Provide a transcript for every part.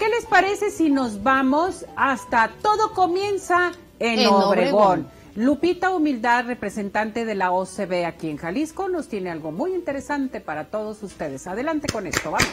¿qué les parece si nos vamos hasta Todo Comienza en Obregón? Lupita Humildad, representante de la OCB aquí en Jalisco, nos tiene algo muy interesante para todos ustedes. Adelante con esto, vamos.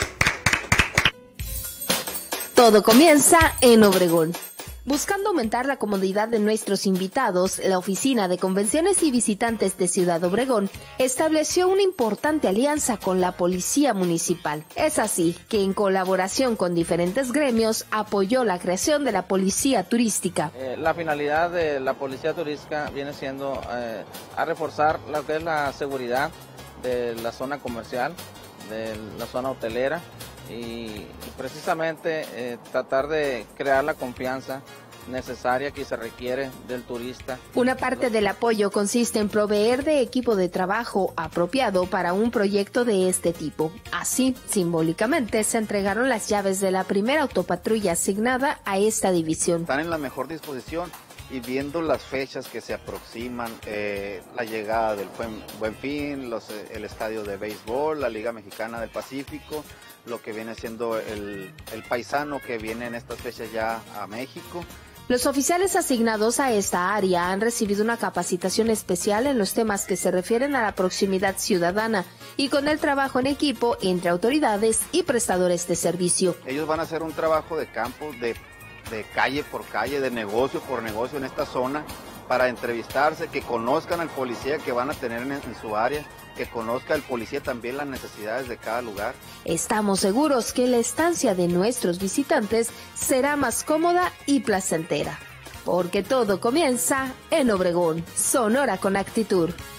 Todo comienza en Obregón. Buscando aumentar la comodidad de nuestros invitados, la Oficina de Convenciones y Visitantes de Ciudad Obregón estableció una importante alianza con la Policía Municipal. Es así que, en colaboración con diferentes gremios, apoyó la creación de la Policía Turística. La finalidad de la Policía Turística viene siendo a reforzar lo que es la seguridad de la zona comercial, de la zona hotelera, y precisamente tratar de crear la confianza necesaria que se requiere del turista. Una parte del apoyo consiste en proveer de equipo de trabajo apropiado para un proyecto de este tipo. Así, simbólicamente, se entregaron las llaves de la primera autopatrulla asignada a esta división. Están en la mejor disposición y viendo las fechas que se aproximan, la llegada del Buen Fin, el estadio de béisbol, la Liga Mexicana del Pacífico, lo que viene siendo el paisano que viene en estas fechas ya a México. Los oficiales asignados a esta área han recibido una capacitación especial en los temas que se refieren a la proximidad ciudadana y con el trabajo en equipo entre autoridades y prestadores de servicio. Ellos van a hacer un trabajo de campo, de calle por calle, de negocio por negocio en esta zona, para entrevistarse, que conozcan al policía que van a tener en su área, que conozca el policía también las necesidades de cada lugar. Estamos seguros que la estancia de nuestros visitantes será más cómoda y placentera, porque todo comienza en Obregón, Sonora con actitud.